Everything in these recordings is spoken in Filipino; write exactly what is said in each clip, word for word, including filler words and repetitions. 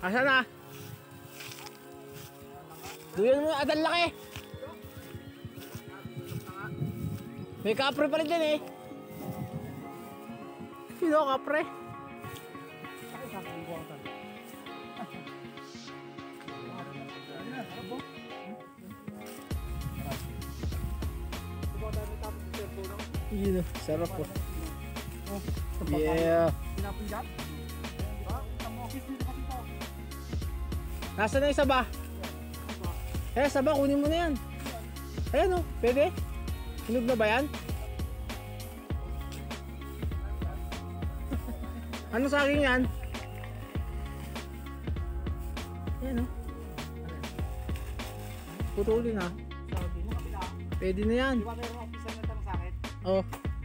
Asa na? Duyan mo, adal laki. May kapre pa rin dyan eh. Sino kapre? Yun, sarap po. Yeah. Nasaan na yung saba? Eh, saba, kunin mo na yan. Ayan o, pwede? Hinog na ba yan? Ano sa akin yan? Ayan o. Putulin na. Pwede na yan. Oh.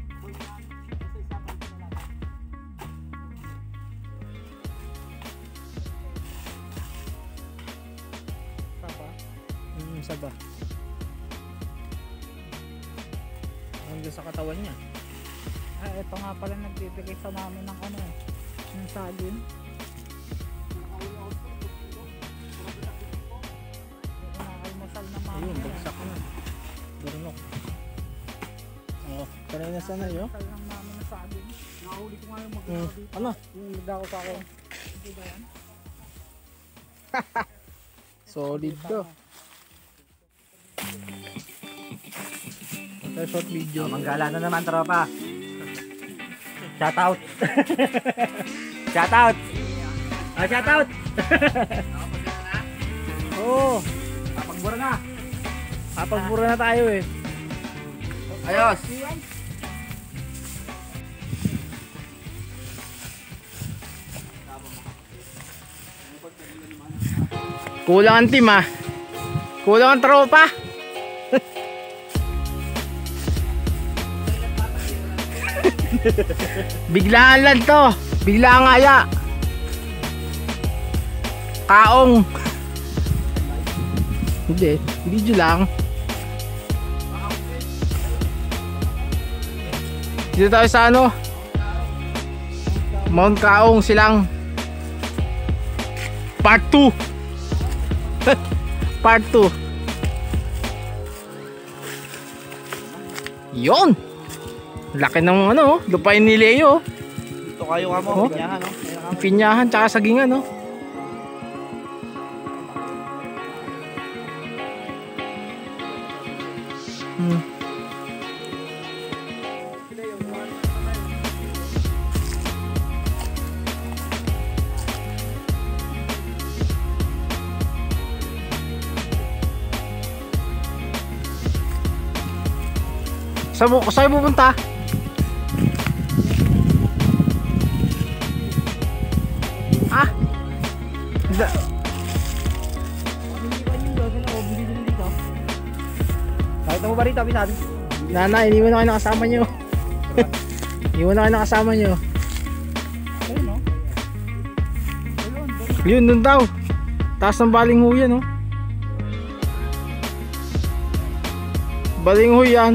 Saba? Hmm, saba. Hanggang sa katawan niya. Ah, ito nga pala nagbibigay sa namin ng ano eh. Ng saging. Nakaimusal na mami. Ayun, bagsak na. Burnok. Oh, kanina na sana yun. Nakaimusal ng mami na saging. Nakahuli ko nga yung mag- Hmm. Ano? Yung nagdako sa akin. Hindi ba yan? Solid to. Ito short video. Oh, manggala na naman tropa. Shout out. Shout out. Ah, shout out. Oo. Papagbura na. Papagbura na tayo eh. Ayos. Kulang ang team ah. Kulang ang tropa. Biglaan lang to. Biglaan aya. Kaong. Hindi, video lang. Dito tayo sa ano? Mount Kaong Silang. Part two. Part two. Yon. Laki ng ano, lupain ni Leo. Dito kayo ka mo, Oh. pinyahan no. Pinyahan tsaka sagingan, no? Hmm. Saan mo, saan mo pupunta? Ah? Da- Kahit mo ba rito, bisan? Nana, iniwan na kayo nakasama nyo. Iniwan na kayo nakasama nyo. Ayun no? Yun, dun daw. Taas ng balingho yan, oh. Balingho yan.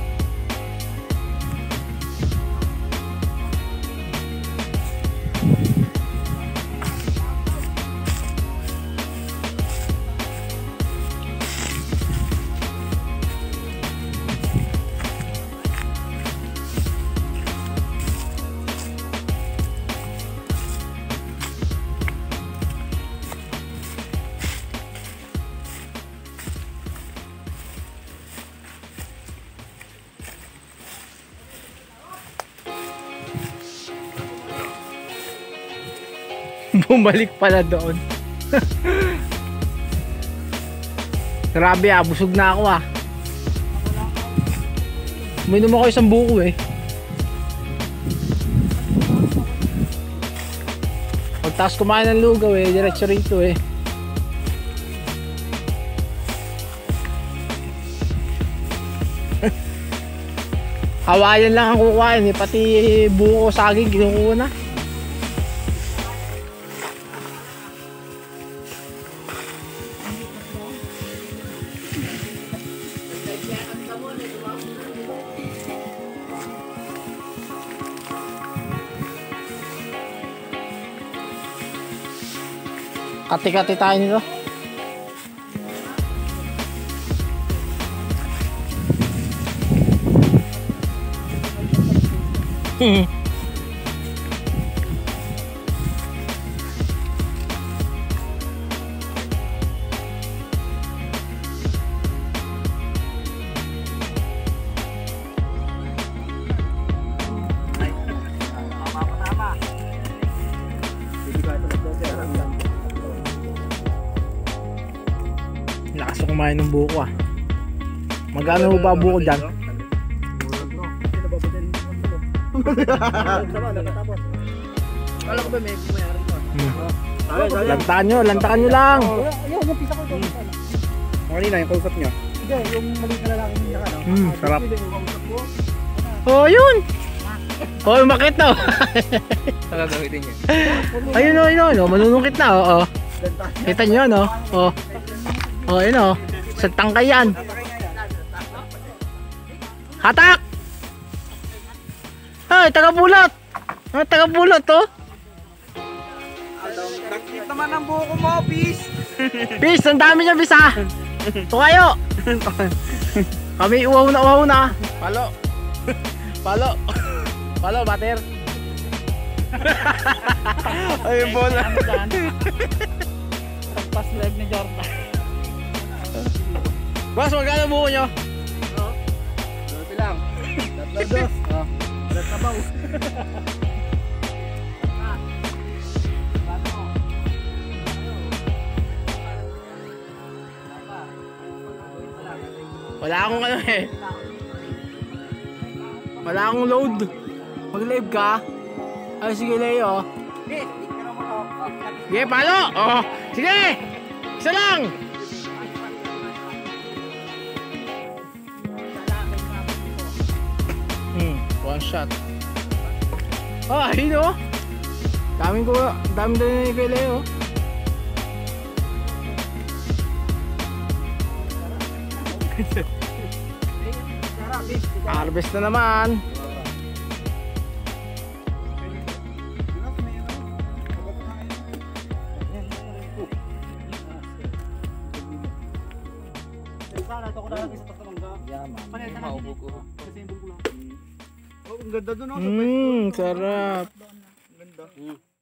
Bumalik pala doon. Grabe ah, busog na ako ah. Uminom ako isang buko eh. Pagtas kumain ng lugaw eh, diretso rito eh. Hawayan lang ang kukuhain eh, pati buko saging kinukuha na. Kati-kati tayo nito. Hmm. Lakas ko kumain ng buko ah. Magkano ba buko dyan? Kala ko ba may pumayari ko? Hmm. Lantakan nyo, lantakan nyo lang. Yung napisa ko ito. Kanina yung kausap nyo. Hindi, yung maliit na lalaki niya ka. Hmm, sarap. Oh, yun. Oh, umakit na. Saan gagamitin niya? Ayun o, ayun o. Manunungkit na, oo. Kita nyo, no? Oh. Oh, ayun o. Sa tangkay yan. Hatak! Ay, taga-bulot. Ah, taga-bulot, oh. Nagkit naman ang buko mo, peace! Peace, ang dami niya, bis, ha? Ito kayo. Kami uwaw na, uwaw na. Palo. Palo. Palo, bater. Ay, bola. Pass leg ni Jordan. Boss, magkano buko nyo? Dito lang. Tatlo dos. Oh. Alas sabaw. Wala akong ano eh. Wala akong load. Mag-live ka? Ay, sige, Leo. Sige, palo! Oh, sige! Isa lang! Hmm, one shot. Oh, ayun oh! Daming ko, daming din kay Leo. Harvest na naman. Oh, ang ganda dun, oh. Mmm, sarap. Ang ganda.